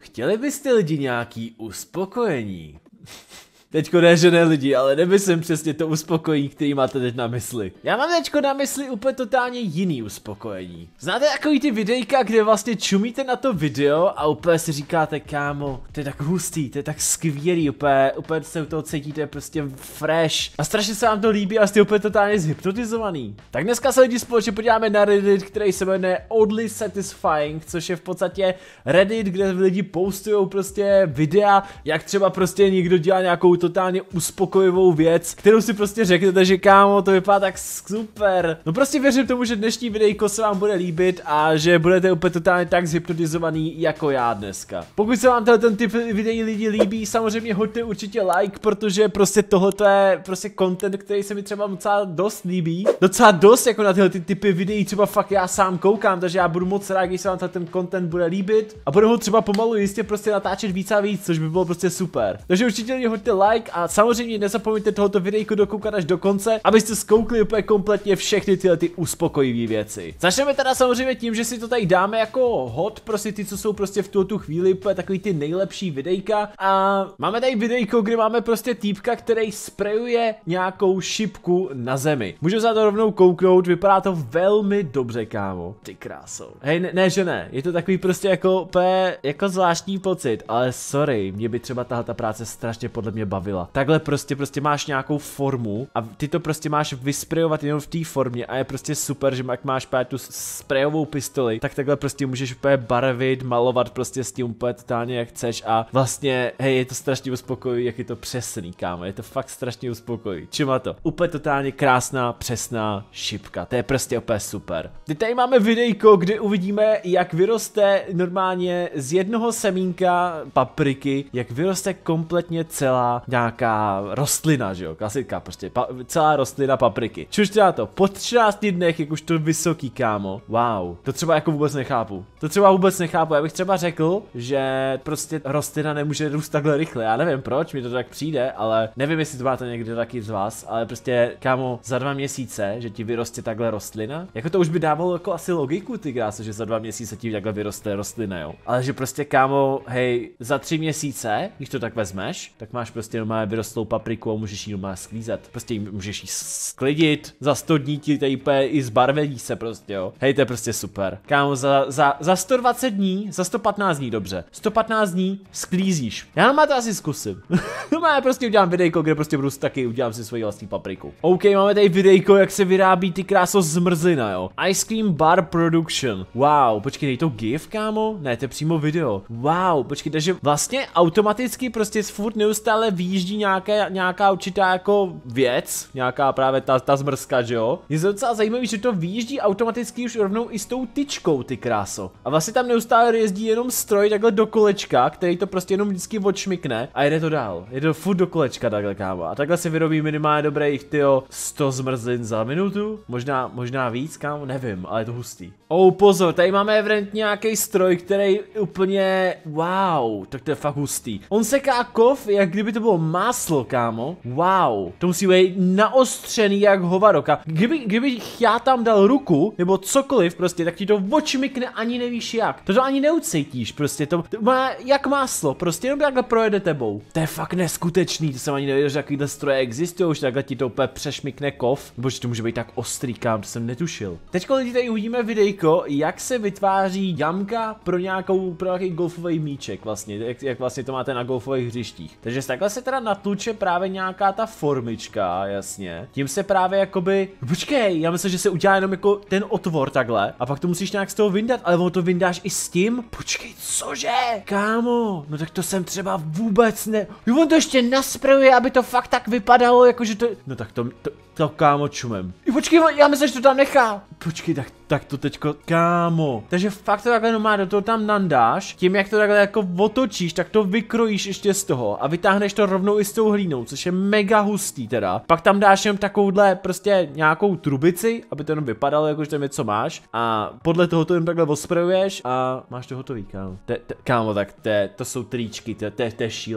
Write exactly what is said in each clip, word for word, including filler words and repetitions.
Chtěli byste lidi nějaký uspokojení? Teďko ne, že ne lidi, ale nemyslím přesně to uspokojení, který máte teď na mysli. Já mám teďko na mysli úplně totálně jiný uspokojení. Znáte takový ty videjka, kde vlastně čumíte na to video a úplně si říkáte, kámo, to je tak hustý, to je tak skvělý, úplně, úplně se u toho cítíte prostě fresh. A strašně se vám to líbí a jste úplně totálně zhypnotizovaný. Tak dneska se lidi společně podíváme na Reddit, který se jmenuje Oddly Satisfying, což je v podstatě Reddit, kde lidi postují prostě videa, jak třeba prostě někdo dělá nějakou totálně uspokojivou věc, kterou si prostě řeknete, že kámo, to vypadá tak super. No prostě věřím tomu, že dnešní videjko se vám bude líbit a že budete úplně totálně tak zhypnotizovaný jako já dneska. Pokud se vám ten typ videí lidi líbí, samozřejmě hoďte určitě like, protože prostě tohle je prostě content, který se mi třeba docela dost líbí. Docela dost jako na tyhle ty typy videí třeba fakt já sám koukám, takže já budu moc rád, když se vám ten content bude líbit a budu ho třeba pomalu jistě prostě natáčet víc a víc, což by bylo prostě super. Takže určitě hoďte like a samozřejmě nezapomeňte tohoto videjko dokoukat až do konce, abyste zkoukli úplně kompletně všechny tyhle ty uspokojivé věci. Začneme teda samozřejmě tím, že si to tady dáme jako hot, prostě ty, co jsou prostě v tu chvíli úplně takový ty nejlepší videjka a máme tady videjko, kde máme prostě týpka, který sprayuje nějakou šipku na zemi. Můžu za to rovnou kouknout, vypadá to velmi dobře, kámo. Ty krásou. Hej, ne, ne že ne, je to takový prostě jako úplně jako zvláštní pocit, ale sorry, mě by třeba tahle ta práce strašně podle mě bavila. Takhle prostě prostě máš nějakou formu a ty to prostě máš vysprejovat jenom v té formě a je prostě super, že jak máš právě tu sprejovou pistoli, tak takhle prostě můžeš úplně barvit, malovat prostě s tím úplně totálně jak chceš a vlastně, hej, je to strašně uspokojivý, jak je to přesný, kámo, je to fakt strašně uspokojivý. Čima to? Úplně totálně krásná, přesná šipka, to je prostě úplně super. Teď tady máme videjko, kde uvidíme, jak vyroste normálně z jednoho semínka papriky, jak vyroste kompletně celá nějaká rostlina, že jo, klasika prostě, celá rostlina papriky. Čuž teda to, po třinácti dnech, jak už to vysoký, kámo, wow, to třeba jako vůbec nechápu, to třeba vůbec nechápu, já bych třeba řekl, že prostě rostlina nemůže růst takhle rychle, já nevím proč, mi to tak přijde, ale nevím, jestli to máte někdo taky z vás, ale prostě, kámo, za dva měsíce, že ti vyroste takhle rostlina, jako to už by dávalo jako asi logiku, ty kráso, že za dva měsíce ti takhle vyroste rostlina, jo, ale že prostě, kámo, hej, za tři měsíce, když to tak vezmeš, tak máš prostě normálně vyrostlou papriku a můžeš ji normálně sklízet. Prostě jí můžeš jí sklidit, za sto dní ti tady úplně i zbarvení se prostě, jo. Hej, to je prostě super. Kámo, za, za, za sto dvacet dní, za sto patnáct dní, dobře. sto patnáct dní sklízíš. Já mám to asi zkusím. Já prostě udělám videjko, kde prostě budu taky udělám si svoji vlastní papriku. OK, máme tady videjko, jak se vyrábí ty kráso zmrzlina, jo. Ice Cream Bar Production. Wow, počkej, dej to GIF, kámo? Ne, to je přímo video. Wow, počkej, takže vlastně automaticky prostě furt neustále výjíždí nějaké, nějaká určitá jako věc, nějaká právě ta, ta zmrzka, že jo? Je to docela zajímavý, že to výjíždí automaticky už rovnou i s tou tyčkou, ty kráso. A vlastně tam neustále jezdí jenom stroj takhle do kolečka, který to prostě jenom vždycky odšmikne a jede to dál. Jede to furt do kolečka takhle, kámo. A takhle se vyrobí minimálně dobrých, tyjo, sto zmrzlin za minutu? Možná, možná víc, kámo? Nevím, ale je to hustý. Oh, pozor, tady máme evident nějaký stroj, který úplně, wow, tak to je fakt hustý. On seká kov, jak kdyby to bylo máslo, kámo. Wow, to musí být naostřený jak hovado. Kdyby, kdyby já tam dal ruku, nebo cokoliv prostě, tak ti to očmikne, ani nevíš jak. To to ani neucítíš, prostě to, to má jak máslo, prostě jenom takhle projede tebou. To je fakt neskutečný, to jsem ani nevěděl, že takovýhle stroje existují, už takhle ti to úplně přešmikne kov. Nebo že to může být tak ostrý, kam, to jsem netušil. Teďko lidi tady uvidíme videjko, jak se vytváří jamka pro nějakou, pro nějaký golfový míček vlastně, jak, jak vlastně to máte na golfových hřištích. Takže takhle se teda natluče právě nějaká ta formička, jasně. Tím se právě jakoby, počkej, já myslím, že se udělá jenom jako ten otvor takhle a pak to musíš nějak z toho vyndat, ale ono to vyndáš i s tím. Počkej, cože? Kámo, no tak to jsem třeba vůbec ne. Jo, on to ještě nasprejuje, aby to fakt tak vypadalo, jakože to, no tak to, to, to kámo čumem. Jo, počkej, já myslím, že to tam nechá. Počkej, tak, tak to teďko, kámo. Takže fakt to takhle normálně do toho tam nandáš, tím jak to takhle jako otočíš, tak to vykrojíš ještě z toho a vytáhneš to rovnou i s tou hlínou, což je mega hustý teda. Pak tam dáš jenom takovouhle prostě nějakou trubici, aby to jenom vypadalo, jakože tam něco máš a podle toho to jen takhle osprejuješ a máš to hotový, kámo. Te, te, kámo, tak te, to jsou tričky, to, te, to je šílený.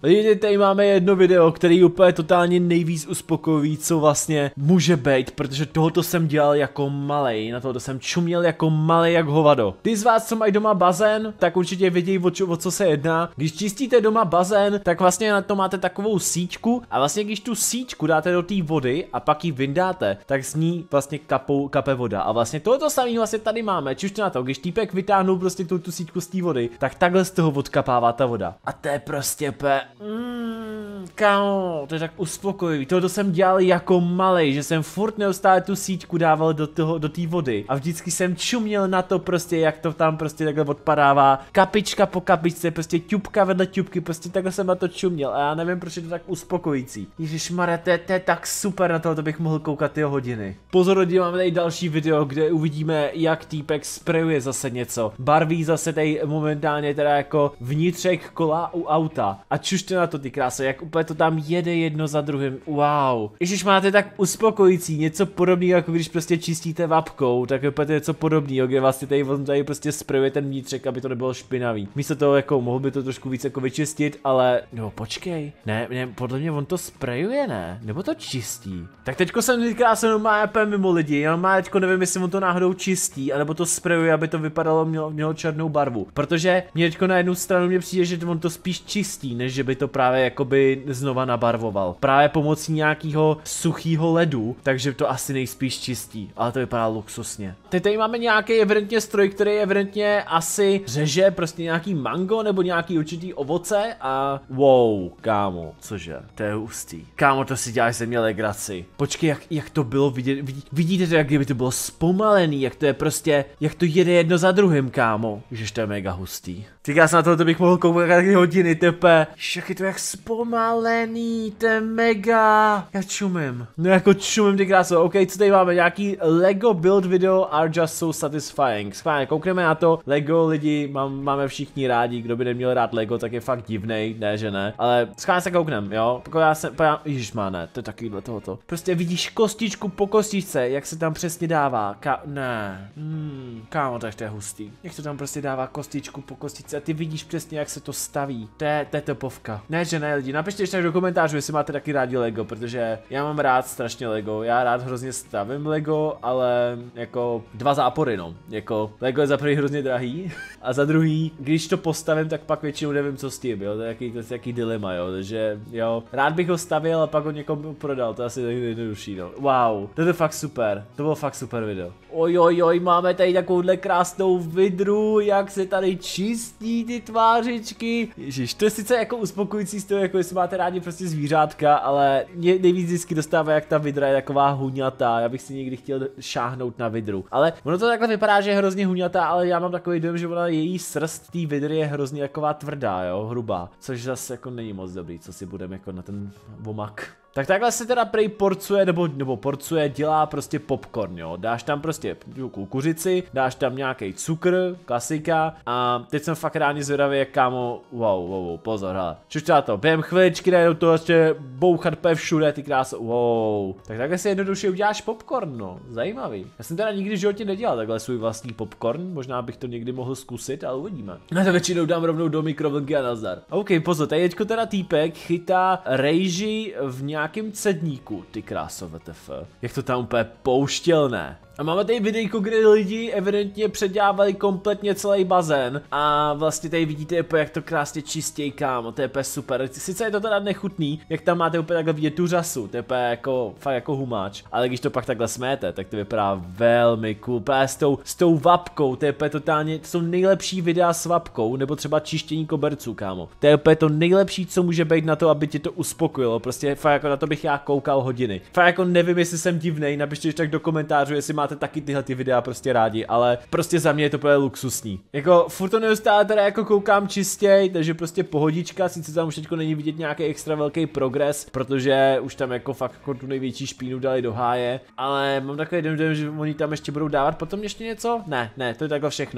Lidi, tady máme jedno video, který úplně totálně nejvíc uspokojivý, co vlastně může být, protože tohoto jsem dělal jako malej, na tohoto jsem čuměl jako malej jak hovado. Ty z vás, co mají doma bazén, tak určitě vědí, o, čo, o co se jedná. Když čistíte doma bazén, tak vlastně na to máte takovou síťku a vlastně když tu síťku dáte do té vody a pak ji vyndáte, tak z ní vlastně kapou, kape voda. A vlastně tohoto samý vlastně tady máme, čušte na to, když týpek vytáhnul prostě tu, tu síťku z té vody, tak takhle z toho odkapává ta voda. A to je prostě pe... Mm, kámo, to je tak uspokojivý. Tohoto jsem dělal jako malej, že jsem furt neustále tu síťku dával do toho, do té vody. A vždycky jsem čuměl na to prostě, jak to tam prostě takhle odpadává. Kapička po kapičce, prostě ťupka vedle ťupky, prostě takhle jsem na to čuměl. A já nevím, proč je to tak uspokojící. Ježišmarja, to, to je tak super, na to, to bych mohl koukat ty hodiny. Pozor, lidi, máme tady další video, kde uvidíme, jak týpek sprayuje zase něco. Barví zase tady momentálně teda jako vnitřek kola u auta. A čušte na to, ty krásy, jak úplně to tam jede jedno za druhým. Wow. Ježiš, máte tak uspokojící, něco podobného, jako když prostě čistíte vapkou, tak úplně to je něco podobného, kde vlastně tady, tady prostě sprayuje ten vnitřek, aby to nebylo špinavý. Místo toho jako mohl by to trošku víc jako vyčistit, ale no počkej. Ne, ne, podle mě on to sprayuje, ne? Nebo to čistí? Tak teďko jsem teďka se má úplně mimo lidi, já má teďko nevím, jestli on to náhodou čistí, anebo to sprayuje, aby to vypadalo, mělo, mělo černou barvu. Protože mě teďko na jednu stranu mě přijde, že on to spíš čistí, než že by to právě jakoby znova nabarvoval. Právě pomocí nějakého suchého ledu, takže to asi nejspíš čistí, ale to vypadá luxusně. Teď tady máme nějaký evidentně stroj, který evidentně asi řeže prostě nějaký mango nebo nějaký určitý ovoce a wow, kámo, cože, to je hustý. Kámo, to si děláš ze mě legraci. Počkej, jak, jak to bylo vidět, vidí, vidíte to, jak kdyby to bylo zpomalený, jak to je prostě, jak to jede jedno za druhým, kámo. Ježiš, to je mega hustý. Teď já se na to bych mohl koukat taky hodiny, tepe. Jak je to jak zpomalený, to je mega. Já čumím. No jako čumím, ty kráso. OK, co tady máme? Nějaký Lego build video are just so satisfying. Schválně, koukneme na to. Lego lidi mám, máme všichni rádi. Kdo by neměl rád Lego, tak je fakt divnej, ne že ne. Ale schválně se kouknem, jo. Pokud já se, ježiš má ne, to je takovýhle tohoto. Prostě vidíš kostičku po kostičce, jak se tam přesně dává. Ka ne. Hmm, kámo, tak to je hustý. Jak to tam prostě dává kostičku po kostičce a ty vidíš přesně, jak se to staví. To je, to je topovka. Ne, že ne, lidi. Napište ještě do komentářů, jestli máte taky rádi Lego, protože já mám rád strašně Lego. Já rád hrozně stavím Lego, ale jako dva zápory, no. Jako Lego je za prvý hrozně drahý a za druhý, když to postavím, tak pak většinou nevím, co s tím, jo. To je jaký, to je jaký dilema, jo. Takže jo, rád bych ho stavil a pak ho někomu prodal. To je asi nejjednodušší, no. Wow, to je fakt super. To bylo fakt super video. Oj, oj, oj, máme tady takovouhle krásnou vidru, jak se tady čistí ty tvářičky. Ježiš, to je sice jako uspokojící z toho, jako jestli máte rádi prostě zvířátka, ale mě nejvíc vždycky dostává, jak ta vidra je taková huňatá. Já bych si někdy chtěl šáhnout na vidru. Ale ono to takhle vypadá, že je hrozně huňatá, ale já mám takový dojem, že ona její srst té vidry je hrozně taková tvrdá, jo, hrubá. Což zase jako není moc dobrý, co si budeme jako na ten vomak. Tak takhle se teda prej porcuje, nebo, nebo porcuje, dělá prostě popcorn, jo. Dáš tam prostě kukuřici, dáš tam nějaký cukr, klasika a teď jsem fakt rádi zvědavý, jak kámo, wow, wow, wow, pozor, hele. Čučte to, během chviličky najednou to ještě bouchat pe všude, ty kráso, wow. Tak takhle si jednoduše uděláš popcorn, no, zajímavý. Já jsem teda nikdy v životě nedělal takhle svůj vlastní popcorn, možná bych to někdy mohl zkusit, ale uvidíme. Na to většinou dám rovnou do mikrovlnky a nazdar. OK, pozor, tady teďko teda týpek chytá rejži v nějakém nějakým cedníku, ty kráso, W T F. Jak to tam úplně pouštěl, ne? A máme tady videjko, kde lidi evidentně předělávali kompletně celý bazén a vlastně tady vidíte, jak to krásně čistěj, kámo, to je úplně super. Sice je to teda nechutný, jak tam máte úplně takhle vidět tu řasu, to je úplně jako, fakt jako humáč, ale když to pak takhle sméte, tak to vypadá velmi cool. Právě s tou, s tou vapkou, to je úplně totálně, to jsou nejlepší videa s vapkou, nebo třeba čištění koberců, kámo. To je úplně to nejlepší, co může být na to, aby tě to uspokojilo, prostě fakt jako na to bych já koukal hodiny. Fakt jako nevím, jestli jsem divnej, napište tak do komentářů, jestli máte taky tyhle ty videa prostě rádi, ale prostě za mě je to úplně luxusní. Jako furt to neustále teda jako koukám čistěj, takže prostě pohodička, sice tam už teďko není vidět nějaký extra velký progres, protože už tam jako fakt jako tu největší špínu dali do háje, ale mám takový dojem, že oni tam ještě budou dávat potom ještě něco? Ne, ne, to je takhle všechno.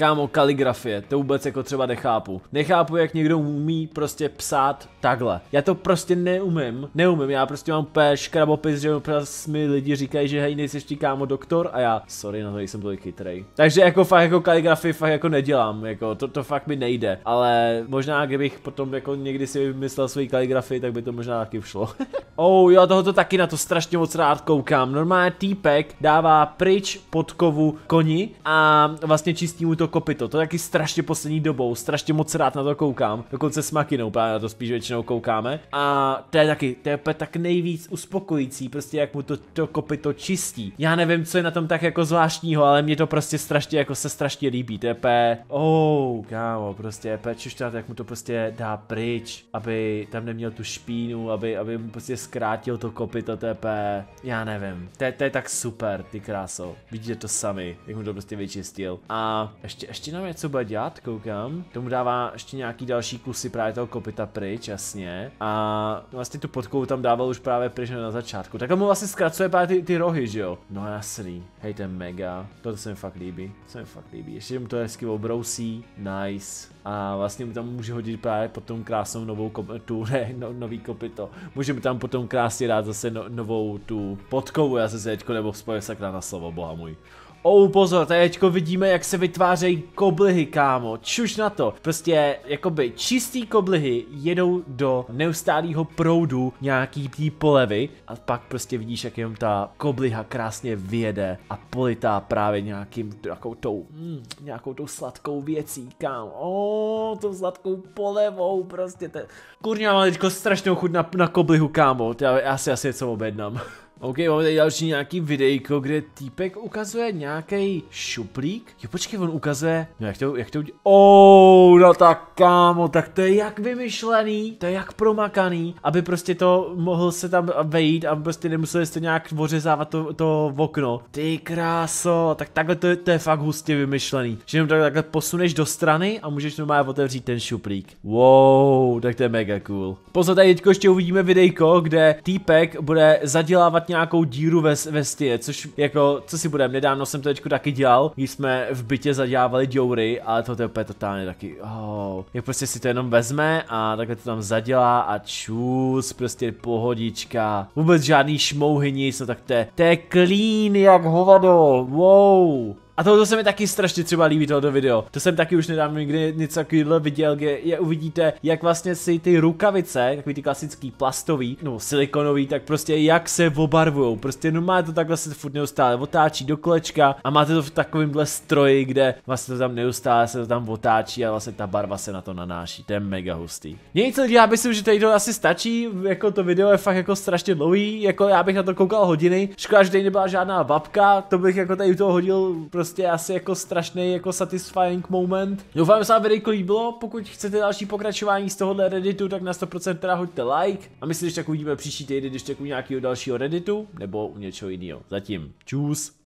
kámo, kaligrafie, to vůbec jako třeba nechápu. Nechápu, jak někdo umí prostě psát takhle. Já to prostě neumím, neumím, já prostě mám úplně škrabopis, že prostě mi lidi říkají, že hej, nejseš ti kámo doktor a já, sorry, na to nejsem tolik chytrej. Takže jako fakt jako kaligrafii fakt jako nedělám, jako to, to fakt mi nejde, ale možná kdybych potom jako někdy si vymyslel svoji kaligrafii, tak by to možná taky všlo. Oh jo, tohoto taky na to strašně moc rád koukám. Normálně týpek dává pryč podkovu koni a vlastně čistí mu to kopyto. To taky strašně poslední dobou, strašně moc rád na to koukám. Dokonce s makinou právě na to spíš většinou koukáme. A to je taky, to je tak nejvíc uspokojící, prostě jak mu to, to kopyto čistí. Já nevím, co je na tom tak jako zvláštního, ale mě to prostě strašně jako se strašně líbí. To je pé, oh, kámo, prostě pé čušťat, jak mu to prostě dá pryč, aby tam neměl tu špínu, aby, aby mu prostě zkrátil to kopyto, to je pé, já nevím. To je, to je tak super, ty kráso. Vidíte to sami, jak mu to prostě vyčistil. A ještě, ještě nám něco bude dělat, koukám. Tomu dává ještě nějaký další kusy právě toho kopyta pryč, jasně. A vlastně tu podkovu tam dával už právě pryč na začátku. Tak mu vlastně zkracuje právě ty, ty rohy, že jo? No jasný. Hej, to je mega. To se mi fakt líbí. To se mi fakt líbí. Ještě mu to hezky obrousí. Nice. A vlastně mu tam může hodit právě potom krásnou novou tu, ne, no, nový kopyto. Můžeme tam potom krásně dát zase no, novou tu podkovu, já se se teďko nebo spojil sakra na slovo, boha můj. Oh, pozor, tady teďko vidíme, jak se vytvářejí koblihy, kámo, čuš na to. Prostě, jakoby, čistý koblihy jedou do neustálého proudu nějaký tý polevy a pak prostě vidíš, jak jenom ta kobliha krásně vyjede a politá právě nějakým, nějakou tou, mm, nějakou tou sladkou věcí, kámo. Oh, tou sladkou polevou, prostě, te... Kurně, mám teďko strašnou chuť na, na koblihu, kámo, já, já si asi něco objednám. OK, máme tady další nějaký videjko, kde týpek ukazuje nějaký šuplík. Jo, počkej, on ukazuje, no jak to, jak to udělá, oh, no tak kámo, tak to je jak vymyšlený, to je jak promakaný, aby prostě to mohl se tam vejít a prostě nemuseli jste nějak ořezávat to, to okno. Ty kráso, tak takhle to je, to je fakt hustě vymyšlený, že jenom tak, takhle posuneš do strany a můžeš normálně otevřít ten šuplík. Wow, tak to je mega cool. Pozor, tady teďko ještě uvidíme videjko, kde týpek bude zadělávat nějakou díru ve, ve stěně, což jako, co si budeme, nedávno jsem to teďko taky dělal, když jsme v bytě zadělávali děury, ale to je úplně totálně taky, oh, jak prostě si to jenom vezme a takhle to tam zadělá a čus, prostě pohodička, vůbec žádný šmouhy nic, no tak to je, to je clean jak hovado, wow. A tohle se mi taky strašně třeba líbí tohoto video. To jsem taky už nedávno někdy něco takového viděl, kde je uvidíte, jak vlastně si ty rukavice, takový ty klasický plastový, no silikonový, tak prostě jak se obarvujou. Prostě normálně to takhle se furt neustále otáčí do kolečka a máte to v takovémhle stroji, kde vlastně to tam neustále se to tam otáčí a vlastně ta barva se na to nanáší. To je mega hustý. Nic lidi, já myslím, že tady to asi stačí, jako to video je fakt jako strašně dlouhý, jako já bych na to koukal hodiny. Škoda, že tady nebyla žádná babka, to bych jako tady u toho hodil prostě Prostě asi jako strašný jako satisfying moment. Doufám, že se vám videjko líbilo, pokud chcete další pokračování z tohohle redditu, tak na sto procent teda hoďte like. A my si když tak uvidíme příští týden, když tak u nějakého dalšího redditu, nebo u něčeho jiného. Zatím, čus.